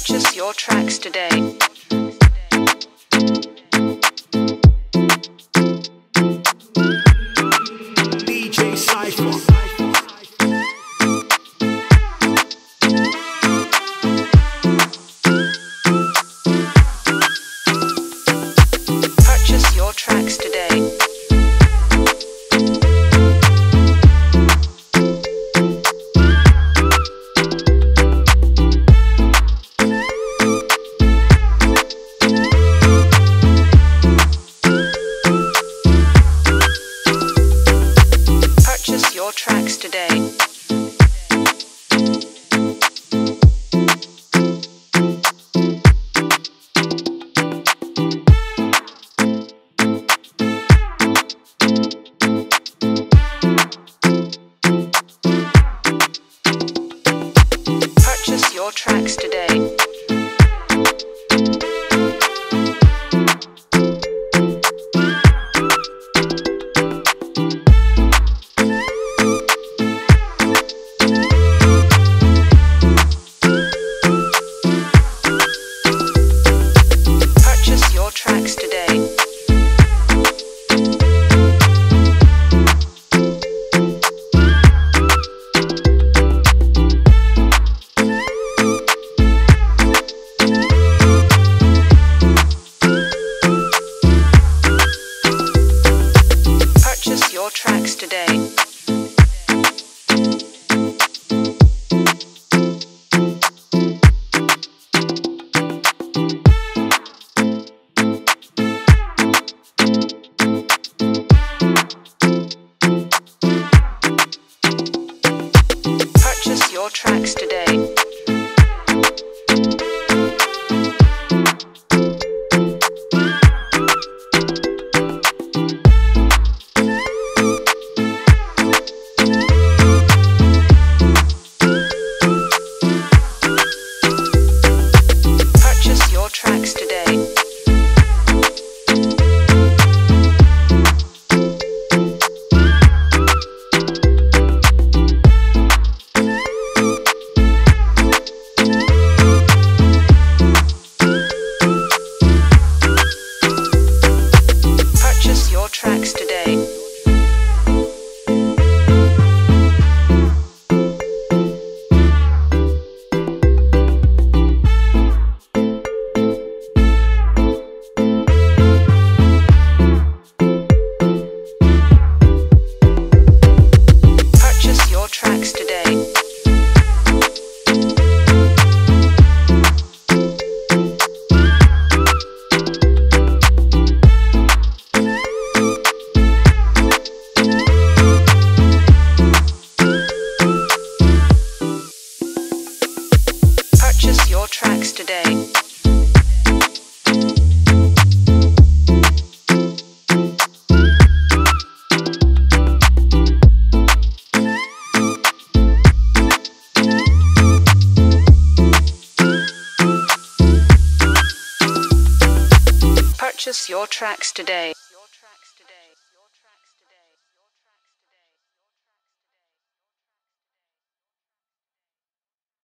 Purchase your tracks today. DJ Cypher. Purchase your tracks today. Purchase your tracks today. Purchase your tracks today. Purchase your tracks today. Purchase your tracks today. Purchase your tracks today. Purchase your tracks today. Purchase your tracks today. Purchase your tracks today. Purchase your tracks today. Purchase your tracks today.